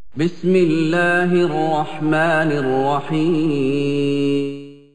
بسم الله الرحمن الرحيم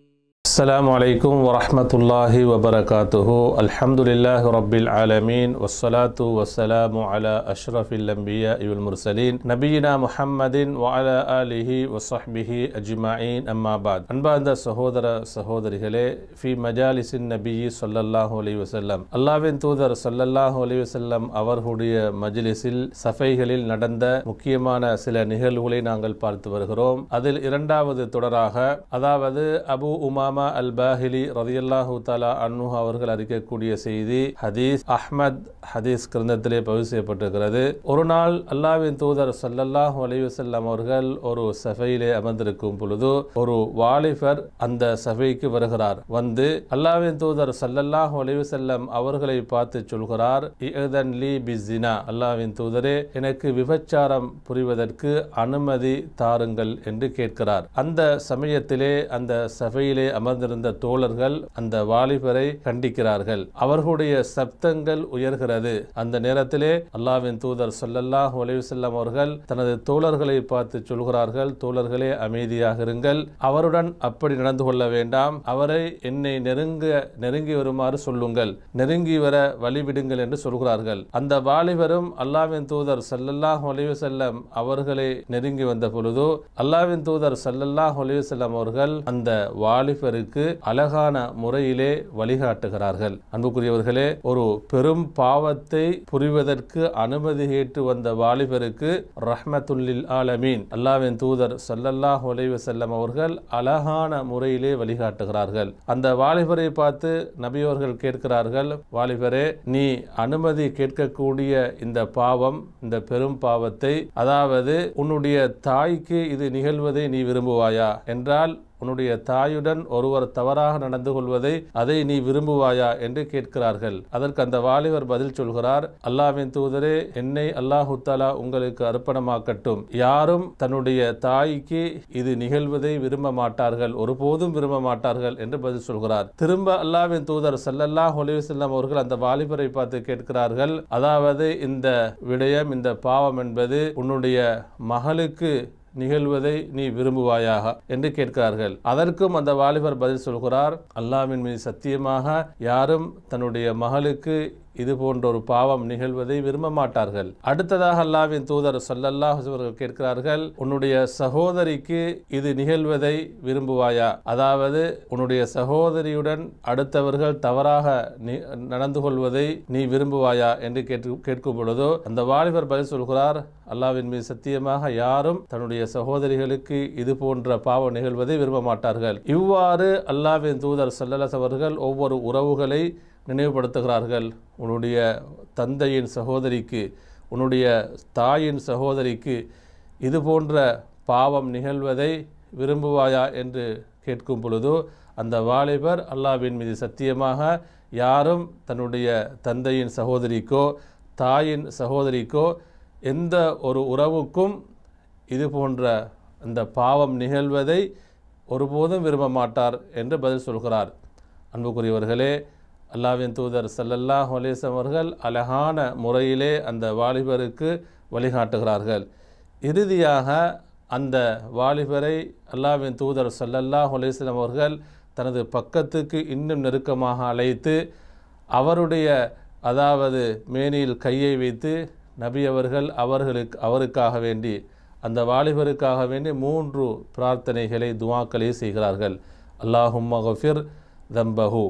السلام عليكم ورحمة الله وبركاته الحمد لله رب العالمين والصلاة والسلام على أشرف الأنبياء والمرسلين نبينا محمد وعلى آله وصحبه أجمعين أما بعد அன்பார்ந்த சகோதர சகோதரிகளே في مجالس النبي صلى الله عليه وسلم அல்லாஹ்வின் தூதர் ஸல்லல்லாஹு அலைஹி வஸல்லம் அவர்களுடைய மஜ்லிஸில் சஃபைகளில் நடந்த முக்கியமான சில நிகழ்வுகளை நாங்கள் பார்த்து வருகிறோம். அதில் இரண்டாவது தொடராக, அதாவது அபு உமாமா அல்-பாஹிலி ரலியல்லாஹு தஆலா அன்ஹு அவர்கள் அறிக்கக்கூடிய செய்தி ஹதீஸ் அஹ்மத் ஹதீஸ் கிரந்தத்திலே பதிவு செய்யப்பட்டிருக்கிறது. ஒரு நாள் அல்லாஹ்வின் தூதர் ஸல்லல்லாஹு அலைஹி வஸல்லம் அவர்கள் ஒரு சஃபையிலே அமர்ந்திருக்கும் பொழுது ஒரு வாலிபர் அந்த சஃபைக்கு வருகிறார். வந்து அல்லாஹ்வின் தூதர் ஸல்லல்லாஹு அலைஹி வஸல்லம் அவர்களை பார்த்து சொல்கிறார், இஅதன் லீ பிஸ்ஸினா, அல்லாஹ்வின் தூதரே எனக்கு விபச்சாரம் புரிவதற்கு அனுமதி தாருங்கள் என்று கேட்கிறார். அந்த சமயத்திலே அந்த சபையிலே அமர்ந்திருந்த தோழர்கள் அந்த வாலிபரை கண்டிக்கிறார்கள். அவர்களுடைய சப்தங்கள் உயர்கிறது. அந்த நேரத்திலே அல்லாஹ்வின் தூதர் ஸல்லல்லாஹு அலைஹி வஸல்லம் அவர்கள் தனது தோழர்களை பார்த்து சொல்கிறார்கள், தோழர்களே அமைதியாக இருங்கள், அவருடன் அப்படி நடந்து கொள்ள வேண்டாம், அவரை என்னை நெருங்கி வருமாறு சொல்லுங்கள், நெருங்கி வர வழிவிடுங்கள் என்று சொல்கிறார்கள். அந்த வாலிபரும் அல்லாஹ்வின் தூதர் ஸல்லல்லாஹு அலைஹி வஸல்லம் அவர்களை நெருங்கி வந்த பொழுது அல்லாஹ்வின் தூதர் ஸல்லல்லாஹு அலைஹி வஸல்லம் அவர்கள் அந்த வாலிபருக்கு அழகான முறையிலே வழிகாட்டுகிறார்கள். அன்புக்குரியவர்களே, ஒரு பெரும் பாவத்தை புரிவதற்கு அனுமதி கேட்டு வந்த வாலிபருக்கு ரஹ்மத்துல்லில் ஆலமீன் அல்லாஹ்வின் தூதர் ஸல்லல்லாஹு அலைஹி வஸல்லம் அவர்கள் அழகான முறையிலே வழிகாட்டுகிறார்கள். அந்த வாலிபரை பார்த்து நபி அவர்கள் கேட்கிறார்கள், வாலிபரே, நீ அனுமதி கேட்கக்கூடிய இந்த பாவம், இந்த பெரும் பாவத்தை, அதாவது உன்னுடைய தாய்க்கு இது நிகழ்வதை நீ விரும்புவாயா? என்றால் உன்னுடைய தாயுடன் ஒருவர் தவறாக நடந்து கொள்வதை அதை நீ விரும்புவாயா என்று கேட்கிறார்கள். அதற்கு அந்த வாலிபர் பதில் சொல்கிறார், அல்லாஹ்வின் தூதரே, என்னை அல்லாஹு தஆலா உங்களுக்கு அர்ப்பணமாக்கட்டும், யாரும் தன்னுடைய தாய்க்கு இது நிகழ்வதை விரும்ப மாட்டார்கள், ஒருபோதும் விரும்ப மாட்டார்கள் என்று பதில் சொல்கிறார். திரும்ப அல்லாஹ்வின் தூதர் ஸல்லல்லாஹு அலைஹி வஸல்லம் அவர்கள் அந்த வாலிபரை பார்த்து கேட்கிறார்கள், அதாவது இந்த விடயம், இந்த பாவம் என்பது உன்னுடைய மகளுக்கு நிகழ்வதை நீ விரும்புவாயாக என்று கேட்கிறார்கள். அதற்கும் அந்த வாலிபர் பதில் சொல்கிறார், அல்லாஹ்வின் மீது சத்தியமாக யாரும் தன்னுடைய மகளுக்கு இது போன்ற ஒரு பாவம் நிகழ்வதை விரும்ப மாட்டார்கள். அடுத்ததாக அல்லாஹ்வின் தூதர் ஸல்லல்லாஹு அலைஹி வஸல்லம் கேட்கிறார்கள், உன்னுடைய சகோதரிக்கு இது நிகழ்வதை விரும்புவாயா? அதாவது உன்னுடைய சகோதரியுடன் அடுத்தவர்கள் தவறாக நடந்து கொள்வதை நீ விரும்புவாயா என்று கேட்கும் பொழுதோ அந்த வாலிபர் பதில் சொல்கிறார், அல்லாஹ்வின் மீது சத்தியமாக யாரும் தன்னுடைய சகோதரிகளுக்கு இது போன்ற பாவம் நிகழ்வதை விரும்ப மாட்டார்கள். இவ்வாறு அல்லாஹ்வின் தூதர் ஸல்லல்லாஹு அலைஹி வஸல்லம் அவர்கள் ஒவ்வொரு உறவுகளை நினைவுபடுத்துகிறார்கள். உன்னுடைய தந்தையின் சகோதரிக்கு, உன்னுடைய தாயின் சகோதரிக்கு இது போன்ற பாவம் நிகழ்வதை விரும்புவாயா என்று கேட்கும் பொழுது அந்த வாலிபர், அல்லாஹ்வின் மீது சத்தியமாக யாரும் தன்னுடைய தந்தையின் சகோதரிக்கோ தாயின் சகோதரிக்கோ எந்த ஒரு உறவுக்கும் இது போன்ற அந்த பாவம் நிகழ்வதை ஒருபோதும் விரும்ப மாட்டார் என்று பதில் சொல்கிறார். அன்புக்குரியவர்களே, அல்லாஹ்வின் தூதர் ஸல்லல்லாஹு அலைஹி வஸல்லம் அவர்கள் அழகான முறையிலே அந்த வாலிபருக்கு வழிகாட்டுகிறார்கள். இறுதியாக அந்த வாலிபரை அல்லாஹ்வின் தூதர் ஸல்லல்லாஹு அலைஹி வஸல்லம் அவர்கள் தனது பக்கத்துக்கு இன்னும் நெருக்கமாக அழைத்து அவருடைய, அதாவது மேனியில் கையை வைத்து நபி அவர்கள் அவருக்காக வேண்டி, அந்த வாலிபருக்காக வேண்டி 3 பிரார்த்தனைகளை, துஆக்களை செய்கிறார்கள். அல்லாஹும்ம கஃபிர் தம்பஹு,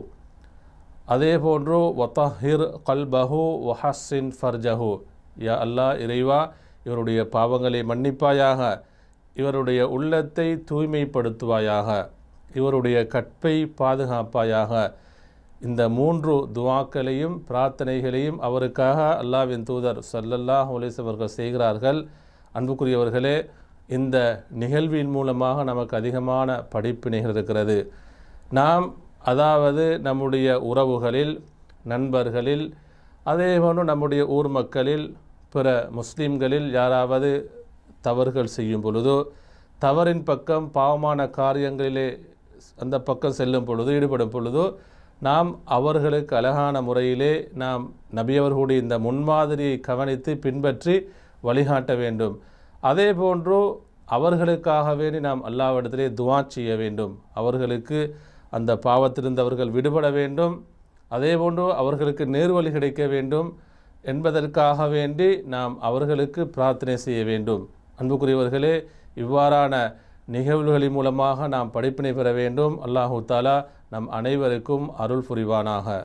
அதே போன்று வதஹிர் கல்பஹு வஹஸ்ஸின் ஃபர்ஜஹு, யா அல்லாஹ், இறைவா, இவருடைய பாவங்களை மன்னிப்பாயாக, இவருடைய உள்ளத்தை தூய்மைப்படுத்துவாயாக, இவருடைய கற்பை பாதுகாப்பாயாக. இந்த 3 துஆக்களையும் பிரார்த்தனைகளையும் அவருக்காக அல்லாஹ்வின் தூதர் ஸல்லல்லாஹு அலைஹி வஸல்லம் அவர்கள் செய்கிறார்கள். அன்புக்குரியவர்களே, இந்த நிகழ்வின் மூலமாக நமக்கு அதிகமான படிப்பினைகள் இருக்கிறது. நாம், அதாவது நம்முடைய உறவுகளில், நண்பர்களில், அதேபோன்று நம்முடைய ஊர் மக்களில், பிற முஸ்லீம்களில் யாராவது தவறுகள் செய்யும் பொழுதோ, தவறின் பக்கம், பாவமான காரியங்களிலே அந்த பக்கம் செல்லும் பொழுது, ஈடுபடும் பொழுதோ, நாம் அவர்களுக்கு அழகான முறையிலே நாம் நபி அவர்களுடைய இந்த முன்மாதிரியை கவனித்து பின்பற்றி வழிகாட்ட வேண்டும். அதே போன்று அவர்களுக்காக வேண்டி நாம் அல்லாஹ்விடத்திலே துஆ செய்ய வேண்டும். அவர்களுக்கு அந்த பாவத்திலிருந்து அவர்கள் விடுபட வேண்டும், அதே போன்று அவர்களுக்கு நேர்வழி கிடைக்க வேண்டும் என்பதற்காக வேண்டி நாம் அவர்களுக்கு பிரார்த்தனை செய்ய வேண்டும். அன்புக்குரியவர்களே, இவ்வாறான நிகழ்வுகளின் மூலமாக நாம் படிப்பினை பெற வேண்டும். அல்லாஹு தஆலா நம் அனைவருக்கும் அருள் புரிவானாக.